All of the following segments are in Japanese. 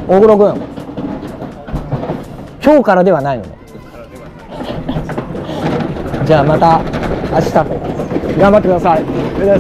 大黒君、今日からではないのね。じゃあまた明日頑張ってください。です。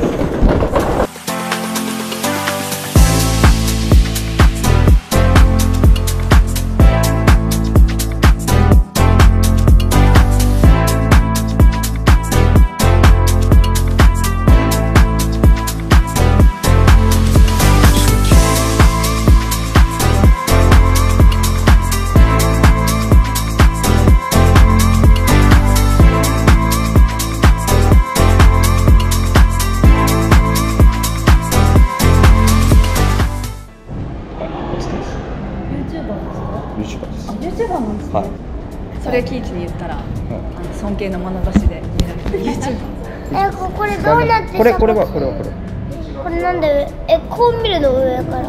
はい、それキイチに言ったら、尊敬の眼差しで見られて YouTuber。 これどうなって、 これなんで、 こう見るの上から。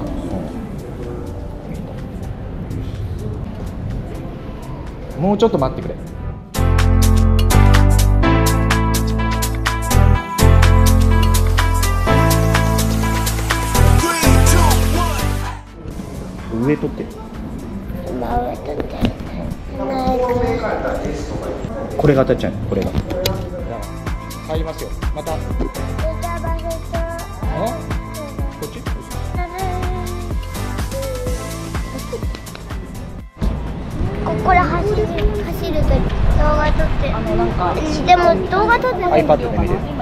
もうちょっと待ってくれ。上取ってる。 上取ってる。 これが当たっちゃう。これが。入りますよ。また。こっち。 ここで走ると動画撮って。でも動画撮って。 iPad で見れる。